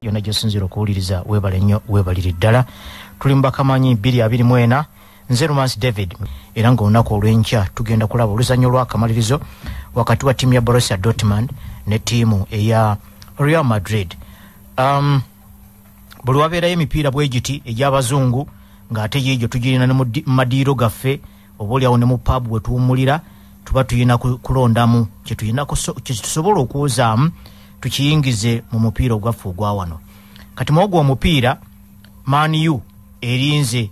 yona gyosinzira okuwuliriza webale nnyo webalire ddala. Tuli Abakamanyi 224 nze Romance David era ng'olunaku olw'enkya tugenda kulaba oluzanyo lw'akamalirizo wakati wa ttiimu ya Borussia Dortmund ne ttiimu eya Real Madrid. Buli wabeerayo emipiira bwe giti egy'abazungu ng'ate yeegyo tugirina ne mu madiiro gaffe obaoliawo ne mu pub we tuwummulira tuba tuyina kulondamu kye tusobola okuwozaamu tukiyingize mu mupiira ogwaffe ogwa wano. Kati mwogwo omupiira Man U eyinza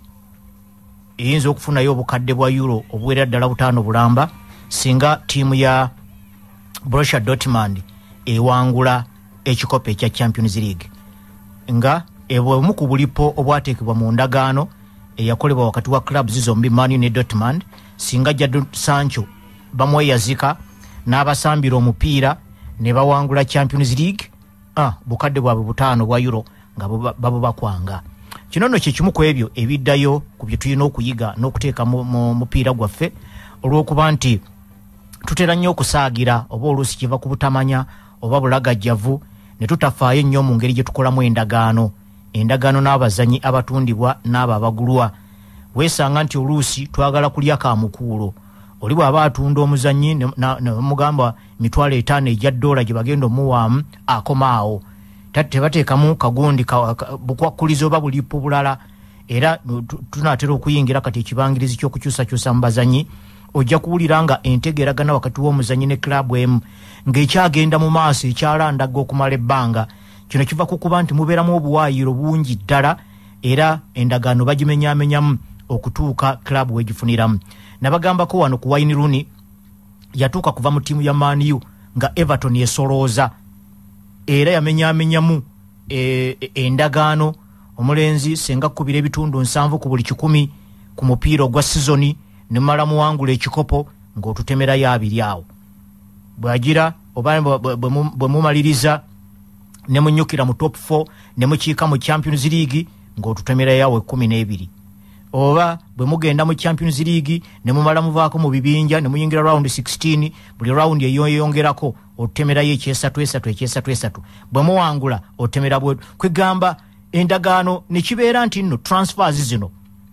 okufunayo obukadde bwa euro obuwerera ddala 5 bulamba singa ttiimu ya Borussia Dortmund ewangula ekikopo ekya Champions League nga ebwemu ku bulipo obwateekebwa mu ndagaano eyakolebwa wakati wa clubs zombi Man U ne Dortmund singa Jadon Sancho bamweyazika n'abasambira omupiira ne bawangula Champions League bukadde bwabwe 5 bwa euro nga babo bakwanga. Kino nno kye kimu ku ebyo ebiddayo ku bye tulina okuyiga n'okuteeka mu mupiira gwaffe olw'okuba nti tutera nnyo okusaagira oba oluusi kiva ku butamanya oba bulagajjavu ne tutafaayo ennyo mu ngeri gye tukolamu endagaano n'abazanyi abatundibwa n'abo abagulwa. Weesanga nti oluusi twagala kulya ka mukuulo oli bw'aba atunda omuzanyi nemugamba $5,000 egya dola gye bagenda omuwaamu akomaawo tebateekamu kagundi bukwakkulizo oba bulipo bulala era tunaatera okuyingira kati ekibangirizi ky'okukyusakyusa mu bazanyi ojja kuwulira nga entegeeragana wakati w'omuzanyi ne club emu ng'ekyagenda mu maaso ekyalandaga okumala ebbanga. Kino kiva ku kuba nti mubeeramu obuwaayiro bungi ddala era endagaano bagimenyaamenyamu okutuuka club wegifuniramu. Nabagambako wano ku Wayne Rooney yatuuka kuva mu ttiimu ya Man U nga Everton yesolooza era yamenyaamenyamu endagaano omulenzi senga kubira ebitundu 7 ku buli 100 ku mupiira ogwa sizoni ne mala muwangula ekikopo ng'otutemerayo 2 awo bw'agira oba bwe mumaliriza ne munyukira mu top 4 ne mukiika mu Champions League ng'otutemerayo 12 oba bwe mugenda mu Champions League ne mumala muvaako mu bibinja ne muyingira round 16 buli round eyongerako otemerayo ekyesatu bwe muwangula otemera bwe kwegamba endagaano ne kibeera nti nno transfers zino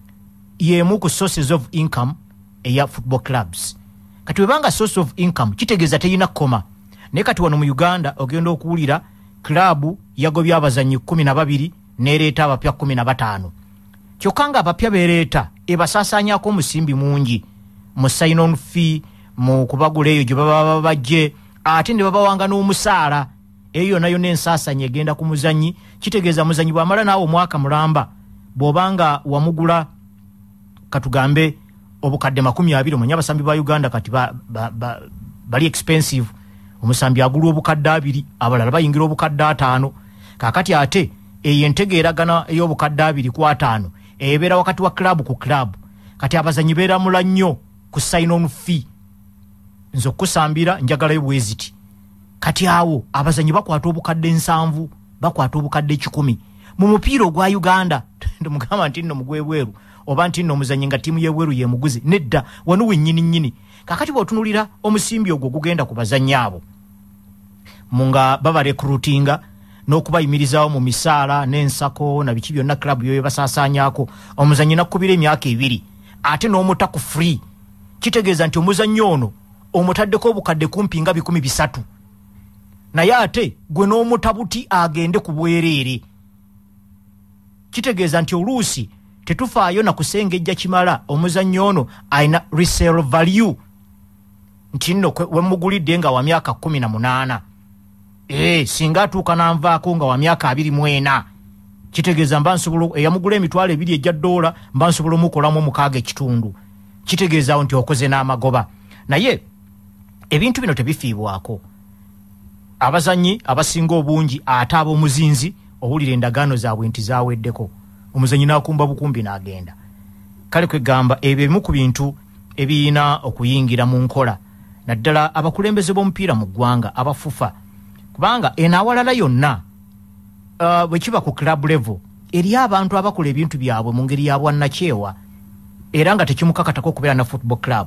yemu ku sources of income eya football clubs. Kati webanga source of income kitegeeza teyina koma naye kati wano mu Uganda ogenda okuwulira club yagobya abazanyi 12 nereeta abapya 15 kyokka nga abapya bereeta ebasaasaanyako omusimbi mungi mu sign on fee mu kubagula eyo gye baba bajje ate ne babawanga n'omusaala eyo nayo n'ensaasanya egenda ku muzanyi. Kitegeeza muzanyi bw'amala naawe omwaka mulamba bw'obanga wamugula katugambe obukadde 20 mwenye abasambi ba Uganda kati bali expensive omusambi agulwa obukadde 2 abalala bayingira obukadde 5 kakati ate eyo entegeeragana ey'obukadde 2 ku 5 ebeera wakati wa club ku club kati abazanyi beera mula nnyo ku sign on fee nzo kusambira njagalayo bweziti kati awo abazanyi bakwata obukadde 7 bakwata obukadde 10 mu mupiira ogwa Uganda ndumugamba nti nno mugwebweru oba nti nno omuzanyi nga ttiimu y'ebweru yemuguzi nedda wano wennyini kakati bw'otunulira omusimbi ogwo gugenda ku bazanyi abo munga baba recruitinga n'okubayimirizaawo mu misaala n'ensako na biki byonna club yoyo basaasaanyako omuzanyi nakkubira emyaka 2 ate n'omuta ku free. Kitegeeza nti omuzanyi ono omutaddeko obukadde kumpi nga 300 naye ate gwe n'omutabuti agende ku bwereere. Kitegeeza nti oluusi tetufaayo na kusengejja kimala omuzanyi ono ayina resale value nti nno wemugulidde nga wa myaka 18 singa atuuka nanvaako nga wa myaka 24 kitegeeza mba nsobola eyamugula emitwalo 2 egya dola mba nsobola omukolamu 6 ekitundu. Kitegeeza nti okoze n'amagoba naye ebintu bino tebifiibwako. Abazanyi abasinga obungi ate ab'omuzinzi owulira endagaano zaabwe nti zaaweddeko omuzanyi n'akumba bukumbi n'agenda. Kale kwegamba ebyo ebimu ku bintu ebiyina okuyingira mu nkola naddala abakulembeze b'omupiira mu ggwanga abafufa kubanga enaawalala yonna bwe kiba ku club level eri abantu abakola ebintu byabwe mu ngeri ya bwannakyewa era nga tekimukakatako okubeera na football club.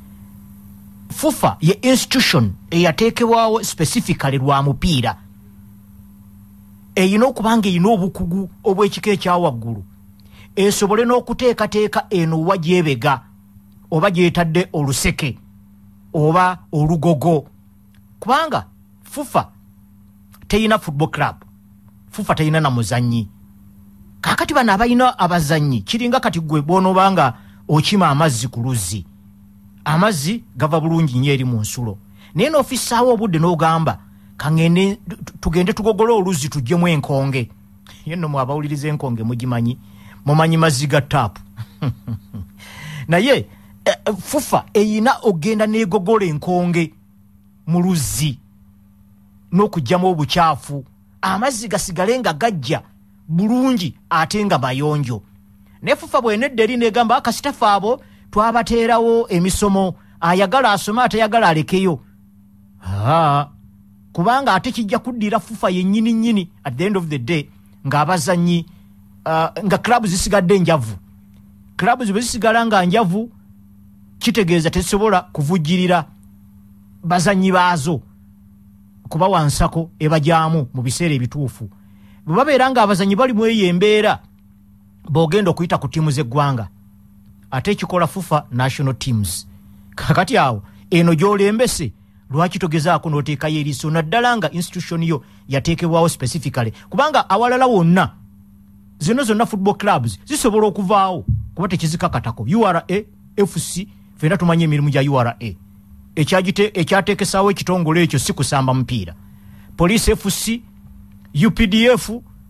FUFA ye institution eyateekebwawo specifically lwa mupiira eyina okubanga eyina obukugu obw'ekika ekyawaggulu esobole n'okuteekateeka eno wa gyebega oba gyetadde oluseke oba olugogo kubanga fufa teyina football club fufa teyina na muzanyi kakati bano abayina abazanyi kiringa kati gwe bw'onoobanga okima amazzi ku luzzi amazzi gava bulungi nnyo eri mu nsulo naye n'ofisaawo obudde n'ogamba kangende tugende tugogole oluzzi tuggyemu enkonge ye nno mwabawuliriza enkonge mugimanyi mumanyi mazzi ga taapu naye fufa eyina ogenda n'egogola enkonge mu luzzi n'okuggyamu obukyafu amazzi gasigale nga gajja bulungi ate nga mayonjo ne fufa bwenedda eri negamba akasitafu abo twabateerawo emisomo ayagala asome atayagala alekeyo kubanga ate kijja kuddira fufa yennyini nnyini at the end of the day ng'abazanyi nga klabu zisigadde enjavu klabu bwe zisigala nga njavu kitegeeza tezisobola kuvujjirira bazanyi baazo kuba wansako ebajaamu mu biseera ebituufu bwe babeera nga abazanyi bali mu eyo embeera b'ogenda okuyita ku ttiimu z'eggwanga ate ekikola fufa national teams kakati awo eno gy'olembese lwaki togezaako n'oteekayo eriiso naddala nga institution yo yateekebwawo specifically kubanga awalala wonna zino zonna football clubs zisobola okuvaawo kuba tekizikakatako URA FC fena tumanye emirimu gya URA ekyateekesaawo ekitongole ekyo si kusamba mupiira Police FC UPDF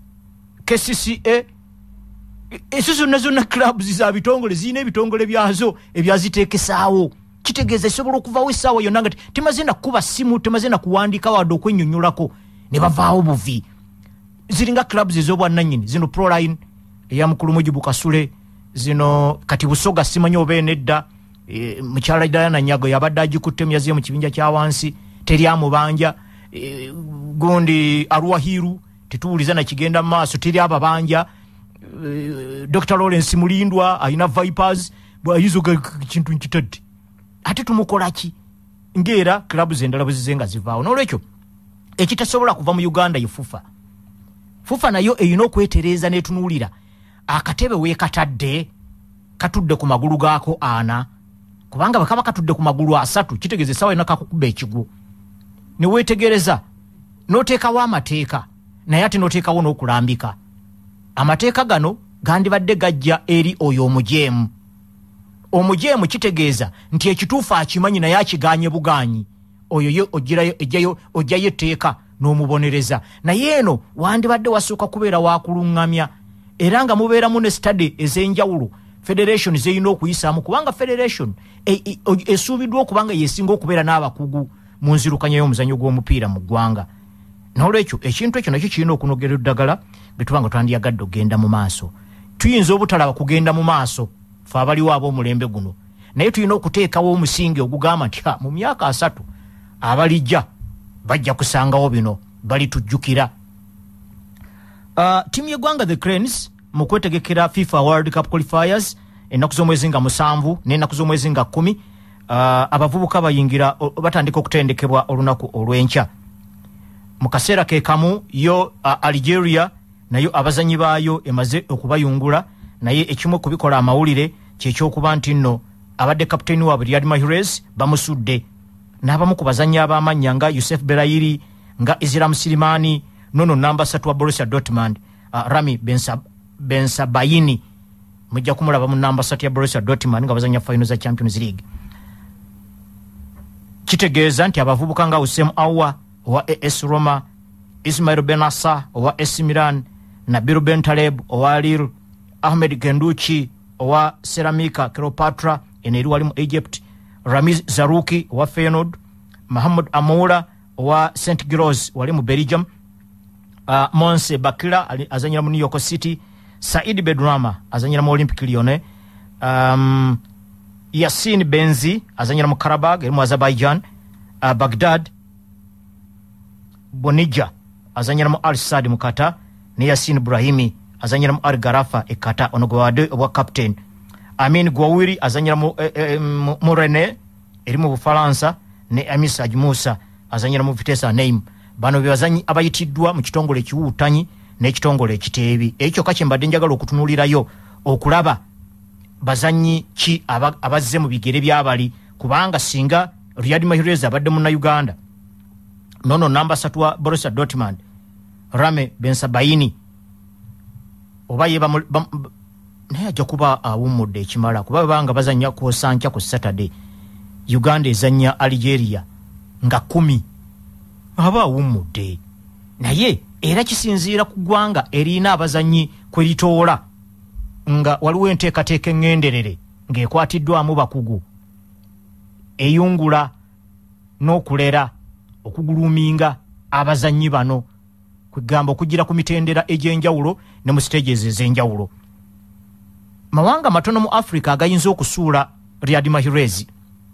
KCCA ezo zonna clubs za bitongole zina ebitongole byazo ebyaziteekesaawo kitegeeza isobola okuvaawo essaawa yonna nga temaze na kuba simu temaze na kuwandiika wadde okwennyonnyolako ne bavaawo buvi ziringa clubs ez'obwannannyini zino Proline eya mukulu Mujibu Kasule zino kati Busoga simanyi oba enedda mukyala Diana Nyago yabadde agikutte myaziye mu kibinja kya wansi teri amubanja gundi Arwahiru tetuwuliza na kigenda mu maaso teri ababanja Dr. Lawrence Mulindwa ayina Vipers bwayizoga kintu nkitadde ate tumukolaki ngera clubs endala bwezizenga zivaawo n'olwekyo ekitasobola kuva mu Uganda yifufa fufa nayo eyina okwetereeza n'etunuulira akatebe weekatadde katudde ku magulu gaako ana kubanga bwe kaba katudde ku magulu asatu kitegeeza essaawa yonna kakukuba ekigwo ne weetegereza n'oteekawo amateeka naye ate n'oteekawo n'okulambika amateeka gano gandibadde gajja eri oyo omujeemu kitegeeza nti ekituufu akimanyi naye akiganye buganyi oyo ojjayo etteeka n'omubonereza naye eno wandibadde wasooka kubeera wakuluŋŋamya era nga mubeeramu ne study ez'enjawulo federation zeyina okuyisaamu kubanga federation esuubiddwa okubanga yeesinga okubeera n'abakugu mu nzirukanya y'omuzannyo gw'omupiira mu ggwanga n'olwekyo ekintu ekyo nakyo kirina okunogera eddagala bwe tuba nga twandiyagadde okgenda mu maaso tuyinza obutalaba kugenda mu maaso fe abaliwo ab'omulembe guno naye tulina okuteekawo omusingi ogugamba nti mu myaka 3 abalijja bajja kusangawo bino balitujjukira tiimu y'eggwanga the Cranes mu kwetegekera FIFA World Cup qualifiers ennaku z'omwezi nga 7 n'ennaku z'omwezi nga 10 abavubuka bayingira batandika okutendekebwa olunaku olw'enkya mu kaseera ke kamu yo Algeria nayo abazanyi baayo emaze okubayungula naye ekimu kubikola amawulire kyekyokuba nti nno abadde kapiteeni waabwe Riyad Mahrez bamusudde n'abamu ku bazanyi ab'amannya nga Youssef Belayiri nga Islam Silimani nono namba 3 wa Borussia Dortmund Rami Bensabayini mujja kumulaba mu namba 3 ya Borussia Dortmund nga bazanya final za Champions League kitegeeza nti abavubuka nga Hussein Awa wa AS Roma Ismail Benassa wa AS Milan Nabil Ben Taleb wa Lille Ahmed Genduchi wa Ceramica Cleopatra eneri wali mu Egypt Ramiz Zarouki wa Feyenoord Mohamed Amoura wa St. Gilloise wali mu Belgium Monse Bakila azanyira mu New York City Said Bedrama azanyira mu Olympic Lyon Yassine Benzi azanyira mu Karabag eri mu Azerbaijan Baghdad Bonija azanyira mu Al Sadd mu Qatar ne Yassine Brahimi azanyira mu Al Garafa e Qatar onogwade obwa captain Amin Gouiri azanyira mu Rennes eri mu Bufaransa ne Amis Musa azanyira mu Vitesse Nîmes bano bezanyi abayitiddwa mu kitongole kiwutanyi n'ekitongole ekiteebi ekyo kake mbadde njagala okutunulirayo okulaba bazanyi ki abazze mu bigere by'abali kubanga singa Riyad Mahrez abadde mu Uganda nono namba 3 wa Borussia Dortmund Rame Bensabaini oba yeba naye ajja kuba awumudde ekimala kuba banga bazanya ku Sancha ku Saturday Uganda ezanya Algeria nga 10 aba awumudde naye era kisinziira ku ggwanga erina abazanyi kweritola nga waliwo enteekateeka engenderere ng'ekwatiddwamu bakugu eyungula n'okulera okuguluminga abazanyi bano kugamba okugira ku mitendera egy'enjawulo ne mu stages ez'enjawulo. Mawanga matono mu Africa agayinza okusuula Riyad Mahrez.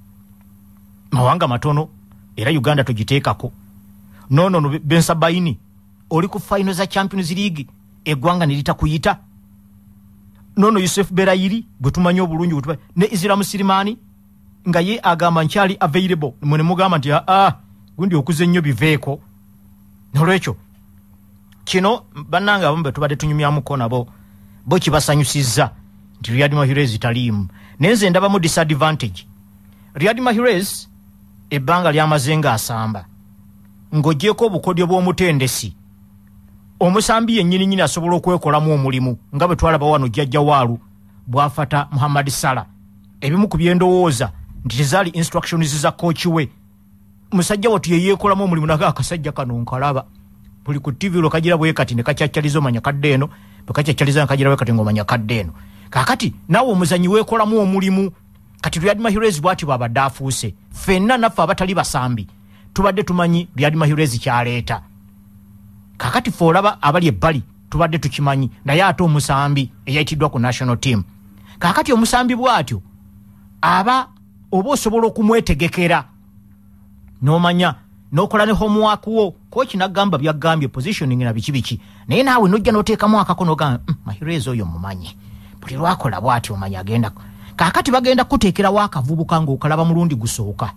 Mawanga matono era Uganda tugiteekako. Nono Bensabaini oli ku final za Champions League eggwanga nilita kuyita. Nono Yusuf Berayiri bwe tumanyi obulungi ne Islam Sirimani nga ye agamba nkyali available mwene mugamba nti gundi okuze nnyo biveeko. Nolwekyo kino bannanga abambe tubadde tunyumyamuko nabo bo kibasanyusizza nti Riyad Mahrez taliimu nenze ndaba mu disadvantage. Riyad Mahrez ebbanga lyamazenga asamba ng'ogyeko obukodyo bw'omutendesi omusambi yennyini asobola okwekolamu omulimu nga bwe twalaba wano jjajja waalu bw'afata Muhammad Salah ebimu ku byendowooza nti tezaali instructions za coach we musajja watu yeekolamu omulimu naga akasajja kano nkalaba buli ku TV lo kagira bwe kati ne kakyachalizo manya kadde eno bakakyachaliza kagira bwe kati ngomanya kadde eno kakati nawo omuzanyi weekolamu omulimu kati Riyad Mahrez bwati baba dafuuse fenna nafa abatali basambi tubadde tumanyi Riyad Mahrez kyaleeta kakati folaba abali ebbali tubadde tukimanyi naye ate omusambi eyayitiddwa ku national team kakati omusambi bwatyo aba oba osobola okumwetegekera n'omanya n'okola ne homework wo coach nagamba byagambye positioning na biki naye naawe nojja n'oteekamu akakono gamba Mahrez oyo mumanyi buli lwakola bwatyo omanyi agenda kakati bagenda kuteekerawo akavubuka ng'okalaba mulundi gusooka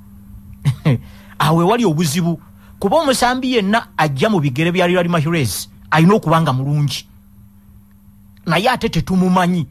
awe wali obuzibu kuba omusambi yenna ajja mu bigere bya Riyad Mahrez alina okubanga mulungi naye ate tetumumanyi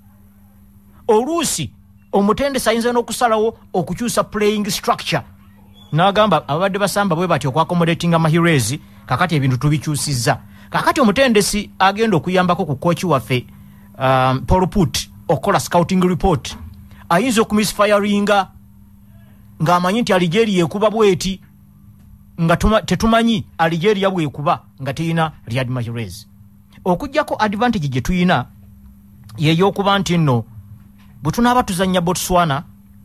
oluusi omutendesi ayinza n'okusalawo okukyusa playing structure n'agamba abadde basamba bwe batyo okwaccommodatinga Mahrez kakati ebintu tubikyusizza kakati omutendesi agenda okuyambako ku coach waffe Paul Put okola scouting report ayinza okumisfiringa ng'amanyi nti Algeria ekuba bweti nga tetumanyi Algeria bwekuba nga teyina Riyad Mahrez okujjako advantage gye tuyina yeyokuba nti nno bwe tunaaba tuzannya Botswana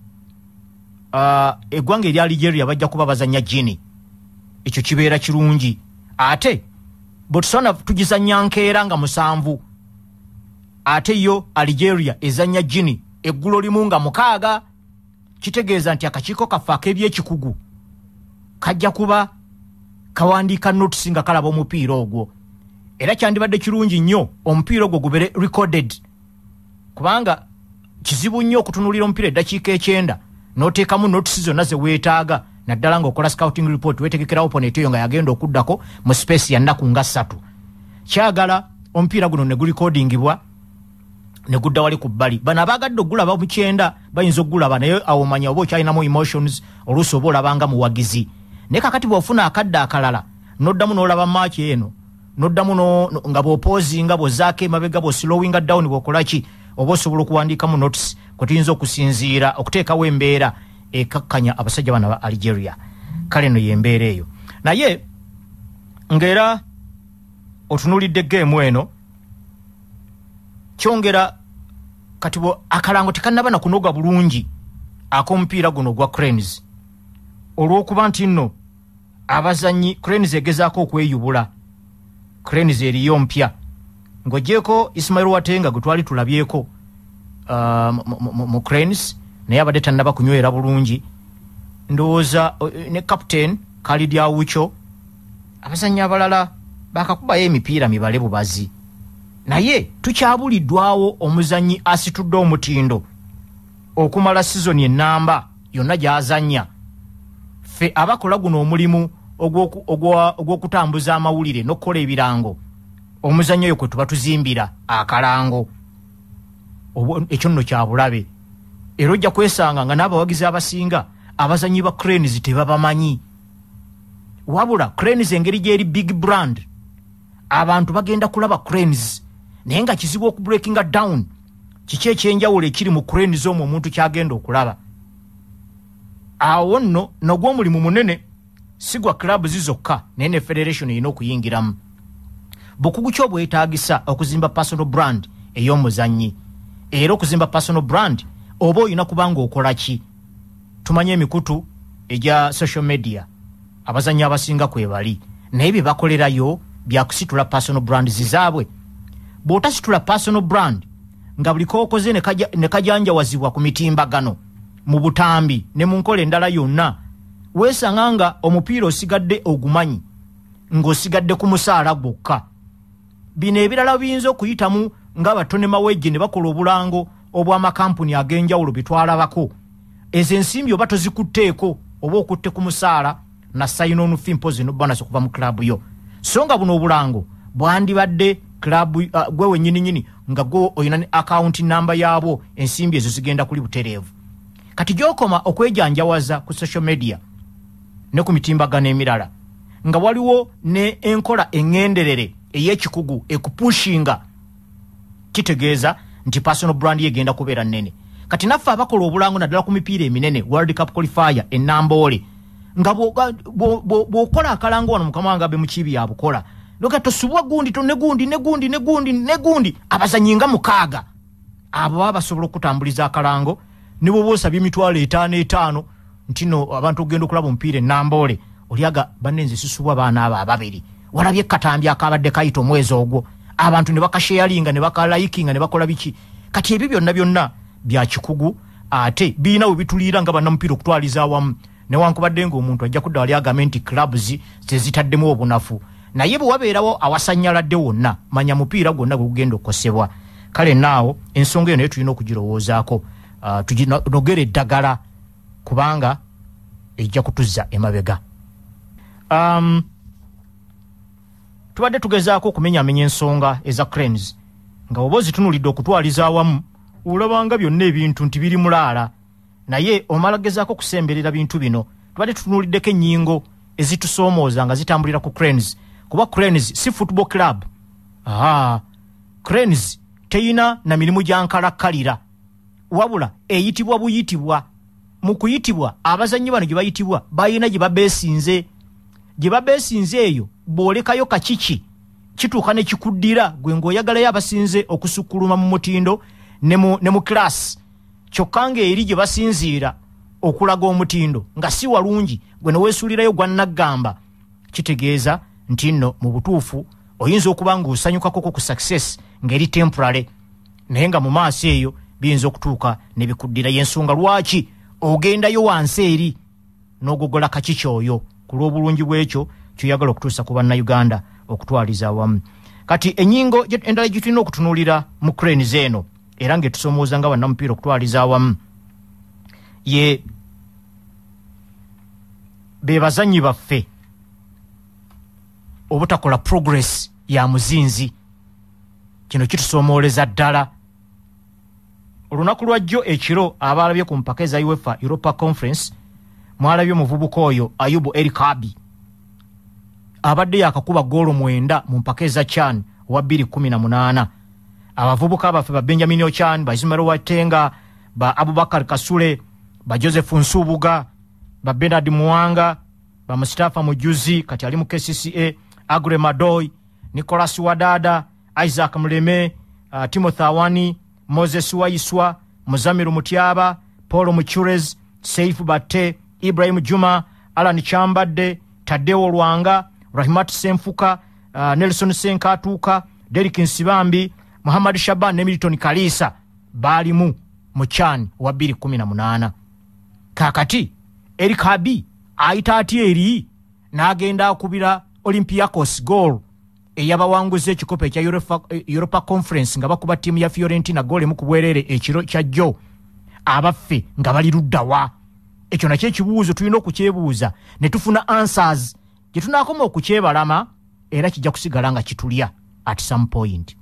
eggwanga erya Algeria bajja kuba bazannya Guinea ekyo kibeera kirungi ate Botswana tugizannya nkeera nga 7 ate yo Algeria ezannya Guinea eggulo limu nga 6 kitegeeza nti akakiiko kaffe ak'ebyekikugu kajja kuba kawandiika notice nga kalaba omupiira ogwo era kyandibadde kirungi nnyo omupiira ogwo gubere recorded kubanga kizibu nnyo okutunulira omupiira eddakiika 9 n'oteekamu notice zonna ze weetaaga naddala ng'okola scouting report weetegekera opponent eyo nga yagenda okuddako mu space ya nnaku nga 3 kyagala omupiira guno ne gulikodingibwa ne gudda wali ku bbali bano abaagadde ogulaba mu 9 bayinza ogulaba naye awomanya oba okyalinamu emotions oluusi oba olabanga muwagizi naye kakati bw'ofuna akadde akalala n'oddamu n'olaba match eno n'oddamu nga bw'opoozinga bw'ozaako emabega bw'oslowinga down bw'okolaki oba osobola okuwandiikamu notice kwe tuyinza okusinziira okuteekawo embeera ekakkanya abasajja bano aba Algeria kale no y'embeera eyo naye ng'era otunulidde geemu eno kyongera kati akalango tekannaba na kunoga bulungi ak'omupiira guno gwa Cranes olw'okuba nti nno abazanyi Cranes egezaako okweyubula Cranes eriyo mpya ng'ogyeko Ismail Watenga gwe twali tulabyeko mu Cranes naye abadde tannaba kunywera bulungi ndowooza ne captain Khalid Awucho abazanyi abalala bakakubayo emipiira mibale bubazi naye tukyabuliddwawo omuzanyi asitudde omutindo okumala season ennamba yonna gy'azannya ffe abakola guno omulimu ogw'okutambuza amawulire n'okukola ebirango omuzannyo oyo kwe tuba tuzimbira akalango ekyo nno kya bulabe era ojja kwesanga nga n'abawagizi abasinga abazannyi ba cranes tebabamanyi wabula cranes engeri gyeri big brand abantu bagenda kulaba cranes naye nga kizibu okubreakinga down kiki ekyenjawulo ekiri mu cranes omwo omuntu kyagenda okulaba awo nno n'ogw'omulimu munene sigwa club zizokka naye ne federation erina okuyingiramu bukugu ki obwetaagisa okuzimba personal brand ey'omuzannyi era okuzimba personal brand oba olina kubanga okola ki tumanye emikutu egya social media abazannyi abasinga kwebali naye bye bakolerayo byakusitula personal brand zizaabwe bw'otasitula personal brand nga buli kookoze ne kajanjawazibwa ku mitimbagano mu butambi ne mu nkola endala yonna weesanga nga omupiira osigadde ogumanyi ng'osigadde ku musaala gwokka bino ebirala biyinza okuyitamu ng'abatone mawejje ne bakola obulango obw'amakampuni ag'enjawulo bitwalabako ezo ensimbi oba tozikutteeko oba okutte ku musaala na sign-on fee mpozi n'obonus okuva mu klabu yo so nga buno obulango bwandibadde klabu gwe wennyini nga gwe olina ne account number yaabwo ensimbi ezo zigenda kuli butereevu kati gy'okoma okwejanjawaza ku social media ne ku mitimbagano emirala nga waliwo ne enkola eŋŋenderere ey'ekikugu ekupushinga kitegeeza nti personal brand yegenda kubeera nnene kati naffe abakola obulango naddala ku mipiira eminene world cup qualifier enamboole nga bw'okola akalango wano mukama wange abe mukibi yabukola loka tosubwa gundi negundi abazannyi nga 6 abo baba basobola okutambuliza akalango nibo boosabye emitwalo 5 ntino abantu okugenda okulaba omupiira enamboole olyaga bannenze sisubwa baana abo ababiri walabye katambi akabadde kayita omwezi ogwo abantu ne bakasharinga ne bakalayikinga ne bakola biki kati ebyo byonna bya kikugu ate biina we bituliira nga bannamupiira okutwaliza awamu newankubadde ng'omuntu ajja kudda wali agambye nti clubs tezitaddemu obunafu naye bwe wabeerawo awasanyaladde wonna manya mupiira gwonna gwe gugenda okukosebwa kale naawo ensonga eyo naye tulina okugirowoozaako tuginogera eddagala kubanga ejja kutuzza emabega tubadde tugezaako okumenyaamenya ensonga eza cranes nga oba ozitunulidde okutwaliza awamu olabanga byonna ebintu nti biri mulaala naye omala gezaako okusemberera bintu bino tubadde tutunuliddeko ennyingo ezitusoomooza nga zitambulira ku cranes kuba cranes si football club cranes teyina na mirimu gyankalakkalira wabula eyitibwa buyitibwa mu kuyitibwa abazannyi bano gye bayitibwa balina gye babeesinze eyo bw'olekayo kakiki kituuka ne kikuddira gwe ng'oyagalayo abasinze okusukkuluma mu mutindo ne mu class kyokka ng'eri gye basinziira okulaga omutindo nga si walungi gwe ne weesuulirayo gwannaggamba kitegeeza nti nno mu butuufu oyinza okuba ng'osanyukakoko ku success ng'eri temporary naye nga mu maaso eyo biyinza okutuuka ne bikuddira y'ensonga lwaki ogendayo wansi eri n'ogogola kakiki oyo ku lw'obulungi bw'ekyo kyoyagala okutuusa ku bannayuganda okutwaliza awamu kati ennyingo endala gye tulina okutunuulira mu cranes eno era ng'etusoomooza nga bannamupiira okutwaliza awamu ye be bazannyi baffe obutakola progress ya muzinzi kino kitusoomooleza ddala olunaku lwajjo ekiro abalabye ku mpaka eza UEFA Europa Conference mwalabye omuvubuka oyo Ayubu El Kabi abadde yakakuba goolo 9 mu mpaka eza CHAN wa 2018 abavubuka baffe ba Benjamin Ochan ba Ismail Watenga ba Abubakar Kasule ba Joseph Nsubuga ba Bernard Muwanga ba Mustafa Mujuzi kati ali mu KCCA Agre Madoy Nicholas Wadada Isaac Muleme Timothy Awani Moses Waiswa Muzamiru Mutiaba Paul Muchurez Saif Batte Ibrahim Juma Alan Chambadde Tadeo Lwanga Rahimat Senfuka Nelson Senkatuka Derek Nsibambi Muhammad Shaban ne Milton Kalisa balimu mu CHAN wa 2018 kakati Eric Habi ayita ati eri n'agenda akubira Olympiacos goal eyabawanguza ekikopo ekya Europa Conference nga bakuba ttiimu ya Fiorentina goal mu kubwerere ekiro kya jjo abaffe nga bali luddawa ekyo nakyo ekibuuzo tulina okukyebuuza ne tufuna answers gye tunaakoma okukyebalama era kijja kusigala nga kitulya at some point.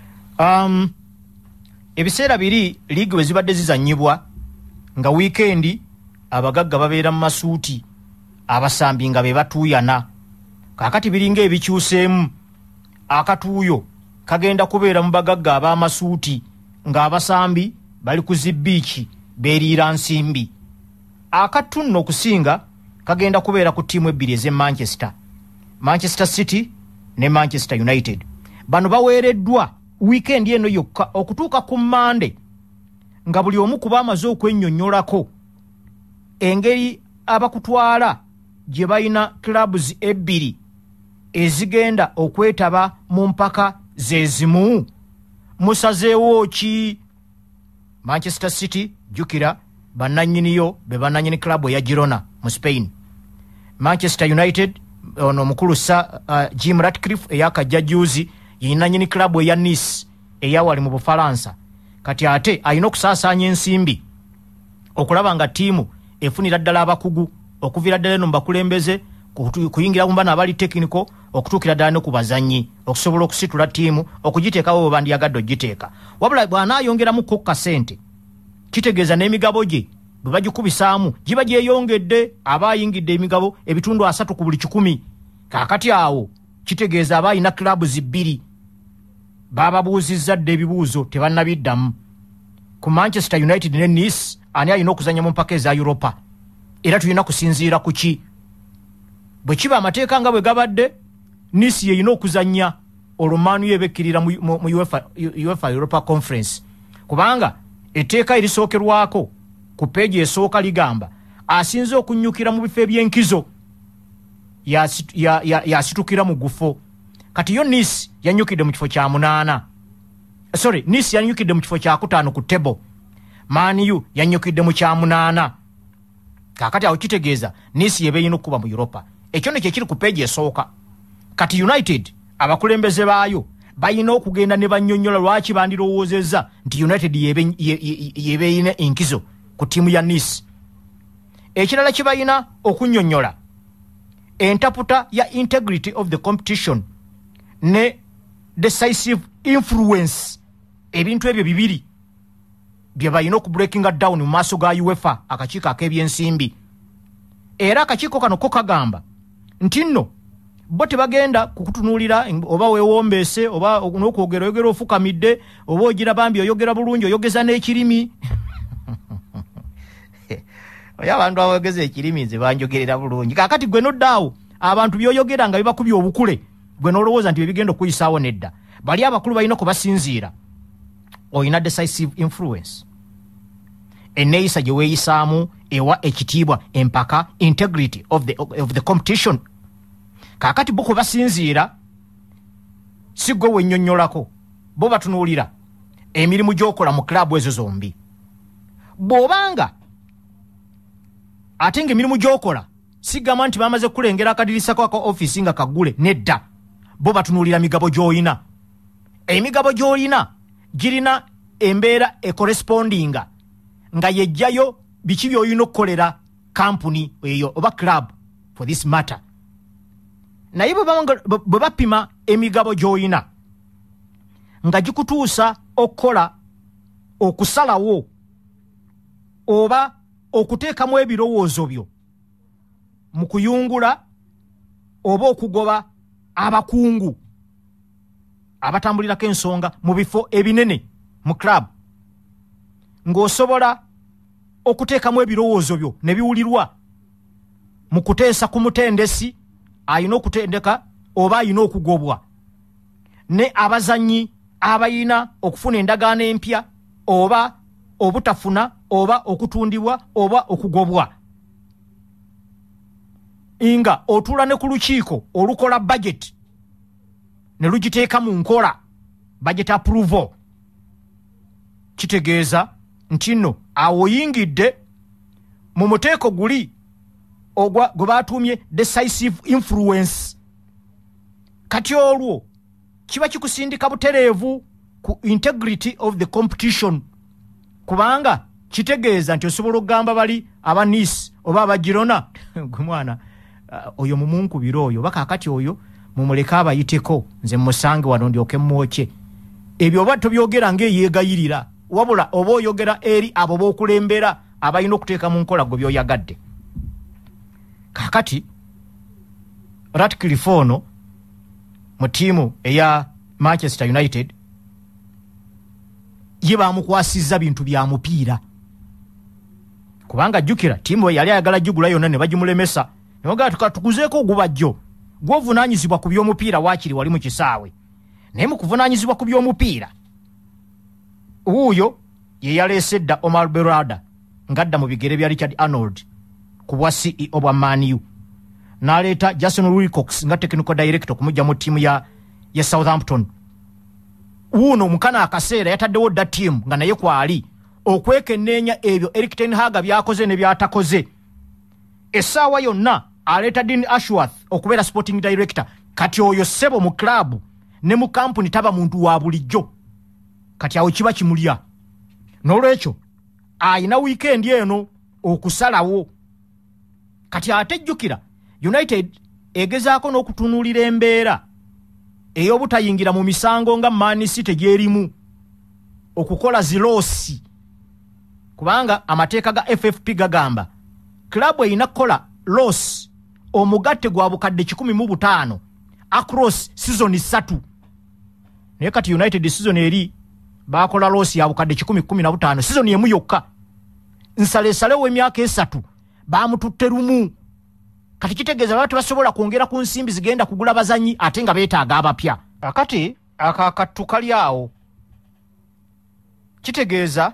Ebiseera biri liigi bwe zibadde zizannyibwa nga wiikendi abagagga babeera mu masuuti abasambi nga be batuuyana. Kaakati biringa ebikyuseemu, akatuuyo kagenda kubeera mu bagagga ab'amasuuti nga abasambi bali ku zibbiiki beeriira nsimbi. Akatu nno okusinga kagenda kubeera ku ttiimu ebbiri ez'e Manchester City ne Manchester United. Bano baweereddwa weekend eno yokka okutuuka ku Monday nga buli omu kuba amaze okwennyonnyolako engeri abakutwala gye balina clubs ebbiri ezigenda okwetaba mu mpaka zezimu. Musazeewo ki? Manchester City jukira bannannyiniyo be bannannyini club eya Girona mu Spain. Manchester United ono mukulu Jim Ratcliffe eyakajja juzi yinannyini club eya Nice eyawali mu Bufalansa. Kati ate ayina okusaasaanya ensimbi okulaba nga ttiimu efunira ddala abakugu okuvira ddala eno mu bakulembeze kuyingira mu bana abali technical okutuukira ddala ne ku bazannyi okusobola okusitula ttiimu okugiteekawo bwe bandiyagadde ogiteeka. Wabula bw'anaayongeramuko kasente kitegeeza n'emigabo gye bwe bagikubisaamu giba gyeyongedde. Aba ayingidde emigabo ebitundu 3 ku buli 100. Kaakati awo kitegeeza aba ayina clubs bbiri. Bababuuzizza dde ebibuuzo tebannabiddamu. Ku Manchester United ne Nice ani alina okuzannya mu mpaka eza Europa era tulina kusinziira ku ki? Bwe kiba amateeka nga bwe gabadde, Nice yeyina okuzannya olumanu yebekkirira mu UEFA Europa Conference, kubanga etteeka erisookerwako ku peegi esooka ligamba asinze okunnyukira mu bifo eby'enkizo yasitukira mu gufo. Kati yo Nice yanyukidde mu kifo kya 8. Nice yanyukidde mu kifo kya 5 ku table. Man U yanyukidde mu kya 8. Kakati awo kitegeeza Nice yebeyina okuba mu Europa. Ekyo ne kiri ku peegi esooka. Kati United abakulembeze baayo bayina okugenda ne bannyonnyola lwaki bandirowoozezza nti United yebeyina enkizo ku ttiimu ya Nice. Ekirala kye bayina okunnyonnyola entaputa ya integrity of the competition ne decisive influence. Ebintu ebyo bibiri bye bayina okubreakinga down mu maaso ga UEFA akakiiko ak'ebyensimbi. Era akakiiko kano ko kagamba nti nno bo tebagenda kukutunuulira oba weewombeese oba n'okwogera oyogera ofukamidde oba ogira bambi oyogera bulungi oyogeza n'ekirimi. Oyo abantu abayogeza ekirimi nze banjogerera bulungi. Kaakati gwe noddaawo abantu byoyogera nga bibakubye obukule gwe n'olowooza nti bebigenda okuyisaawo nedda. Bali abakulu balina kubasinziira. Oyina decisive influence. Enneeyisa gye weeyisaamu ewa ekitiibwa empaka integrity of the competition. Kaakati bo kwe basinziira si gwe wennyonnyolako, bo batunuulira emirimu gy'okola mu klabu ezo zombi. Bw'obanga ate ng'emirimu gy'okola sigamba nti bamaze kulengera akadirisa ka office nga kaggule, nedda. Bo batunuulira migabo gy'olina. Emigabo gy'olina girina embeera ekorespondinga nga yejjayo biki by'olina okukolera kampuni eyo oba club for this matter. Naye bwe bapima emigabo gy'olina nga gikutuusa okukola okusalawo oba okuteekamu ebirowoozo byo mu kuyungula oba okugoba abakungu abatambulirako ensonga mu bifo ebinene mu club, ng'osobola okuteekamu ebirowoozo byo ne biwulirwa mu kuteesa ku mutendesi ayina okutendeka oba ayina okugobwa, ne abazannyi abayina okufuna endagaano empya oba obutafuna oba okutundibwa oba okugobwa, nga otuula ne ku lukiiko olukola budget ne lugiteeka mu nkola budget approval. Kitegeeza nti nno awo oyingidde mu muteeko guli gwe batuumye decisive influence. Kati olwo kiba kikusindika butereevu ku integrity of the competition, kubanga kitegeeza nti osobola okugamba bali aba Nice oba aba Girona gwe mwana oyo mumunkubira oyo bakakati oyo mumuleka abayiteko nze musange wano ndyoke mwoche ebyo bato byogera ng'eyeegayirira wabula oba oyogera eri abo b'okulembera abalina okuteeka mu nkola gwe by'oyagadde. Kakati Ratcliffe ono mu ttiimu eya Manchester United ye bamukwasizza bintu bya mupiira kubanga jjukira ttiimu yali ayagala jjugula yonna ne bagimulemesa ne bagamba tukuzeeko ogubajjo gw'ovunaanyizibwa ku by'omupiira waakiri wali mu kisaawe naye mu kuvunaanyizibwa ku by'omupiira wuuyo ye yaleese dda Omar Berrada ng'adda mu bigere bya Richard Arnold ku bwa CEO bwa Man U n'aleeta Jason Wilcox nga technical director okumujja mu ttiimu ya Southampton. Wuuno mukana akaseera yataddewo dda ttiimu nga naye kwali okwekenneenya ebyo Erik ten Hag byakoze ne byatakoze. Essaawa yonna aleeta Dean Ashworth okubeera sporting director. Kati oyo ssebo mu club ne mu kampuni taba muntu wa bulijjo. Kati awo kiba kimulya. N'olwekyo ayina weekend eno okusalawo. Kati ate jjukira United egezaako n'okutunuulira embeera ey'obutayingira mu misango nga Man City gyerimu okukola ziloosi kubanga amateeka ga FFP gagamba klabu eyina kukola loss omugatte gwa bukadde 15 across season 3 naye kati United season eri bakola loss ya bukadde 15 season emu yokka nsalesalewo emyaka 3 bamututte lumu. Kati kitegeeza abantu basobola kwongera ku nsimbi zigenda kugula bazanyi ate nga beetaaga abapya. Akati akakattu kali awo kitegeeza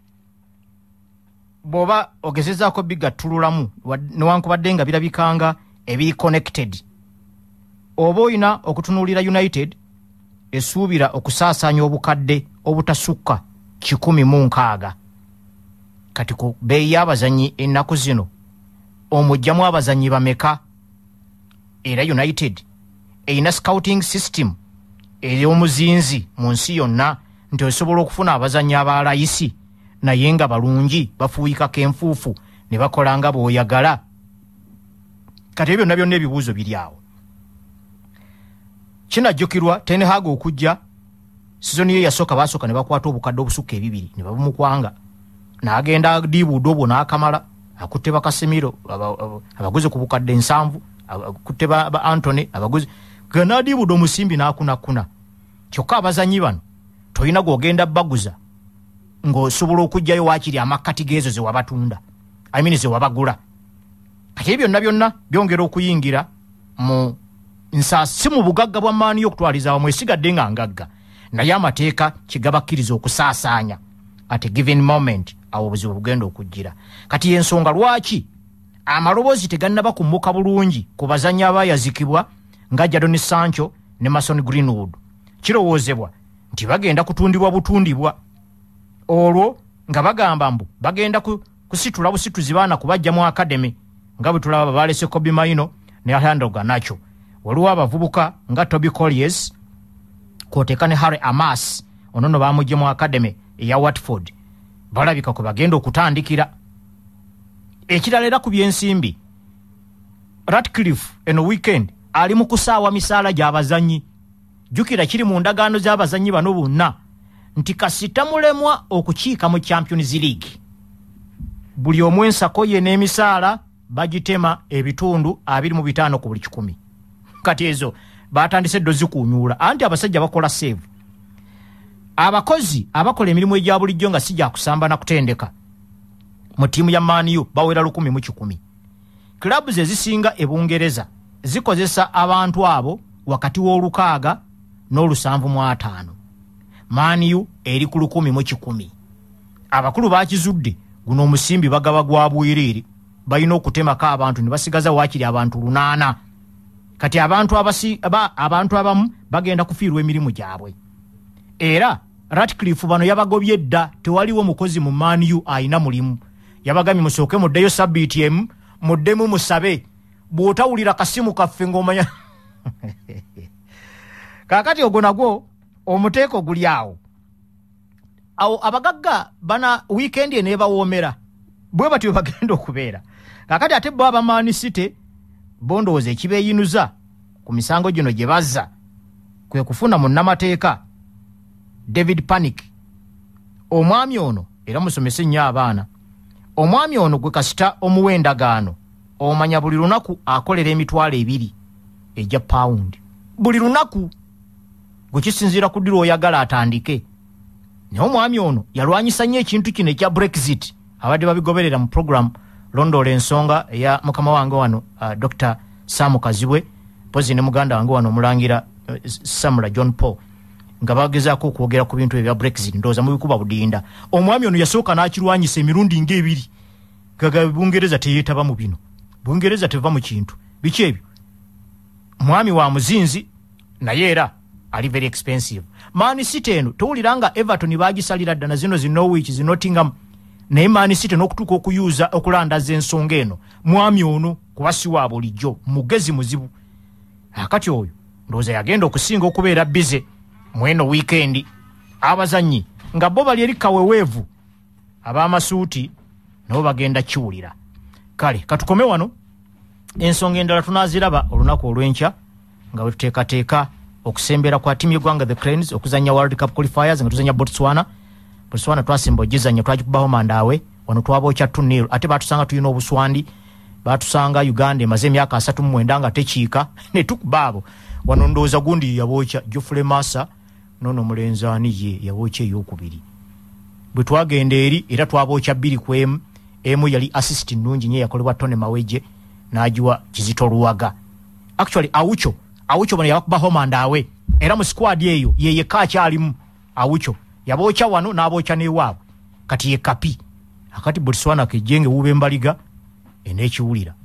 bw'oba ogezezaako bigattululamu newankubadde nga birabikanga ebiri connected oba oyina okutunuulira United esuubira okusaasaanya obukadde obutasukka 16. Kati ku bbeeyi y'abazanyi ennaku zino omujjamu abazanyi bameka era United eyina scouting system ey'omuzinzi mu nsi yonna nti osobola okufuna abazanyi abalayisi naye nga balungi bafuuyikako enfuufu ne bakola nga bw'oyagala. Kati ebyo byonna byonna ebibuuzo biri awo. Kinajjukirwa Ten Hag okujja sizoni ye yasooka basooka ne bakwata obukadde obusukka 2 ne babumukwanga n'agenda diibuudo obwo n'akamala akutte bakasemiro abaguze ku bukadde 7 akutte ba Anthony abaguze gana diibuudo musimbi n'akunakuna. Kyokka abazanyi bano toyina gwogenda baguza ng'osobola okujjayo waakiri amakkati geezo ze wabatunda ze wabagula. Kati ebyo byonna byonna byongera okuyingira mu nsaasi mu bugagga bwa Man U okutwaliza awamu esigadde nga ngagga naye amateeka kigabakkiriza okusaasaanya at a given moment awo obuzibu bugenda okujjira. Kati ensonga lwaki amaloboozi tegannaba kummuka bulungi ku bazanyi abaayazikibwa nga Jadon Sancho ne Mason Greenwood. Kirowoozebwa nti bagenda kutundibwa butundibwa olwo nga bagamba mbu bagenda kusitula busituzi baana kubajja mu academy nga bwe tulaba balese Kobe Maino ne Alejandro Garnacho. Waliwo abavubuka nga Toby Colliers kwoteeka ne Harry Amas onono bamujje mu academy eya Watford balabika ko bagenda okutandikira. Ekirala era ku byensimbi Ratcliffe eno weekend ali mu kusaawa misaala gy'abazanyi. Jukira kiri mu ndagaano z'abazanyi bano bonna nti kasita mulemwa okukiika mu Champions League buli omu ensako ye n'emisaala bagitema ebitundu 25 ku buli 100. Kati ezo batandise dozi kunyuula anti abasajja bakola save. Abakozi abakola emirimu egya bulijjo nga sijja kusamba na kutendeka mu ttiimu ya Man U bawera 10,000. Klabu ze zisinga ebungereza zikozesa abantu abo wakati w'olukaaga n'750. Man U eri ku 10,000. Abakulu bakizudde guno omusimbi bagaba gwa bwiriri balina okutemako abantu ne basigaza waakiri abantu 8. Kati abantu abamu bagenda kufiirwa emirimu gyabwe. Era Ratcliffe bano yabagobye dda tewaliwo mukozi mu Man U ayina mulimu. Yabagambye musooke muddeyo sabbiiti emu muddemu musabe bw'otawulira kasimu kaffe ng'omanya. Kaakati ogwo nagwo omuteeko guli awo. Awo abagagga bana weekend eno ebawoomera bwe batyo bagenda okubeera. Kaakati ate bo aba Man City bondoze ekibeeyinuza ku misango gino gye bazza kwe kufuna munnamateeka David Panic. Omwami ono era musomese nnyo abaana. Omwami ono gwe kasita omuwendagaano omanya buli lunaku akolera emitwalo 2 ejja pound. Buli lunaku gwe kisinziira ku ddiro oyagala atandike. Naye omwami ono yalwanyisa nnyo ekintu kino ekya Brexit. Abadde babigoberera mu program londoola ensonga eya mukama wange wano Dr. Sam Kazibwe pozi ne muganda wange wano omulangira Samula John Paul nga bagezaako okwogera ku bintu ebya Brexit ndooza mu bikuba budinda. Omwami ono yasooka n'akirwanyisa emirundi ng'ebiri gaga Bungereza teyeetaba mu bino. Bungereza teva mu kintu biki ebyo. Mwami wa muzinzi naye era ali very expensive. Man City eno towuliranga Everton baagisalira ddana zino zi Norwich zi Nottingham naye Man City n'okutuuka okuyuza okulandaza ensonga eno mwami ono kubasi wa bulijjo mugezi muzibu. Akati oyo ndowooza yagenda okusinga okubeera bize mweno weekend abazanyi nga bo bali eri kaweweevu ab'amasuuti nabo bagenda kiwulira. Kale katukome wano ensonga endala tunaaziraba olunaku olw'enkya nga wetuteekateeka okusembera kwa timu y'eggwanga the Cranes okuzanya World Cup qualifiers nga tuzanya Botswana twasemba ogizanya twagikubaho mandaawe wano twabookya 2-0 ate baatusanga tulina obuswandi baatusanga Uganda emaze emyaka 39 nga tekiika ne tukubaabo wano ndowooza gundi yabookya Geoffrey Massa nono mulenzaani ye yabookya ey'okubiri. Bwe twagenda eri era twabookya 2-1 emu yali assist nnungi nnyo yakolebwa Tone Maweje n'agiwa Kizito Luwaga. Actually Awucho bano yabakubaho mandaawe era mu squad eyo yeye kakyalimu Awucho yabookya wano n'abookya n'ewaabwe kati ye kapi akati Botswana kejjenge wube mbaliga enekiwulira